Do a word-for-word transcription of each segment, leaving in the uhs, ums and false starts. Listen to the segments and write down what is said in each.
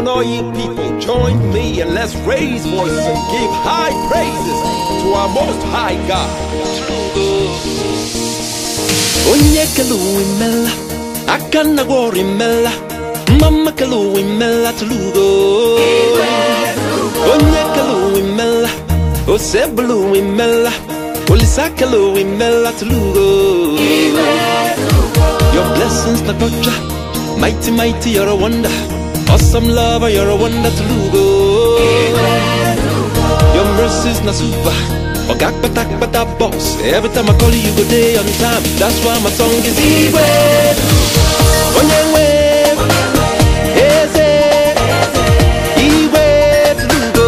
on, all ye people, join me and let's raise voices and give high praises to our most high God. Onye kaluwi mela, akana wori mela, mama kaluwi mela tulugo. Onye kaluwi mela, osebluwi mela, olisa kaluwi mela tulugo. Your blessings na kocha, mighty mighty you're a wonder, awesome lover you're a wonder tulugo. Your mercies na super. Ogak batak batak boss. Every time I call you, you go day on time. That's why my song is Iwe. Onyewe, Eze, Iwe Tulugo.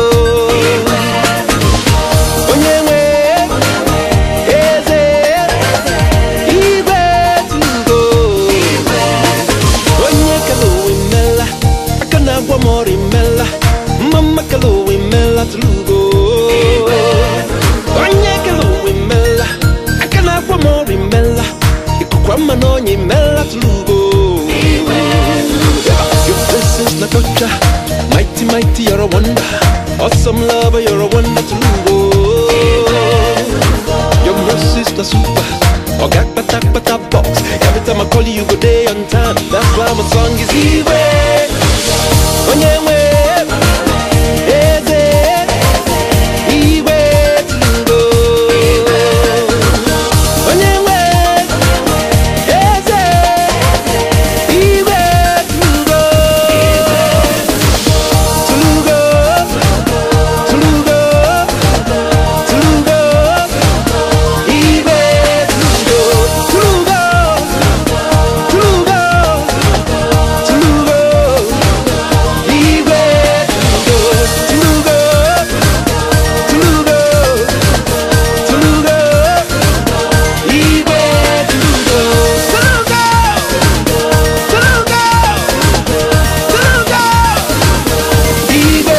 Onyewe, Eze, Iwe Tulugo. Onye kalo imela, akana wamori imela, mama kalo imela Tulugo. Your blessings na kocha, mighty mighty you're a wonder, awesome lover you're a wonder Tulugo. Your mercies na super, ogak batak batak box. Every time I call you, you go day on time. That's why my song is Iwe. Onyewe, Eze, Iwe Tulugo. Onyewe, Eze, Iwe Tulugo. Tulugo, Tulugo, Tulugo, Iwe Tulugo. Tulugo, Tulugo, Tulugo, Iwe Tulugo. Tulugo, Tulugo, Tulugo, Iwe Tulugo. Tulugo, Tulugo, Tulugo, Iwe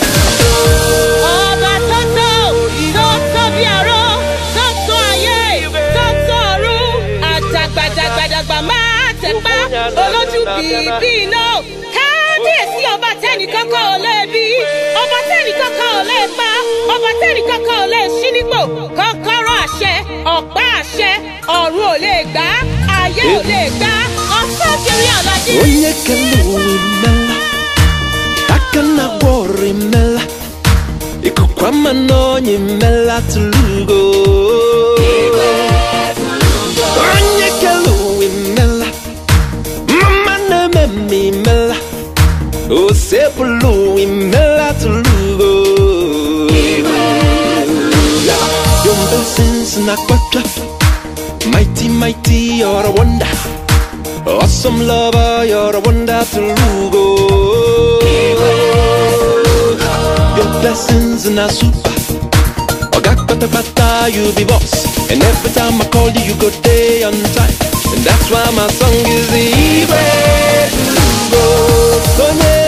Ọba tótó, tótó bí aró, tótó ayé, tótó ọ̀run, àjàgbàjàgbàdàgbà máa tẹ̀pá, olójú bìbí iná. Kábíyèsí ọba tẹ́nìkankan ò lè bí, ọba tẹ́nìkankan ò lè pa, ọba tẹ́nìkankan ò lè ṣí nípò. Kọ́kọ́rọ́ àṣẹ, ọ̀pá àṣẹ, ọ̀run ò lè gbà, ayé ò lè gbà, ọ̀sán kiri ọ̀làjì. Onye kaluwi mela, akana wori mela, ikukwama nonye mela Tulugo. Onye kaluwi mela, mama nememi mela, osebuluwi mela Tulugo. Your blessings na kwacha, mighty mighty you're a wonder, awesome lover you're a wonder Tulugo. Your blessings na super, ogak bata bata you be boss. And every time I call you, you go day on time. And that's why my song is Iwe Tulugo.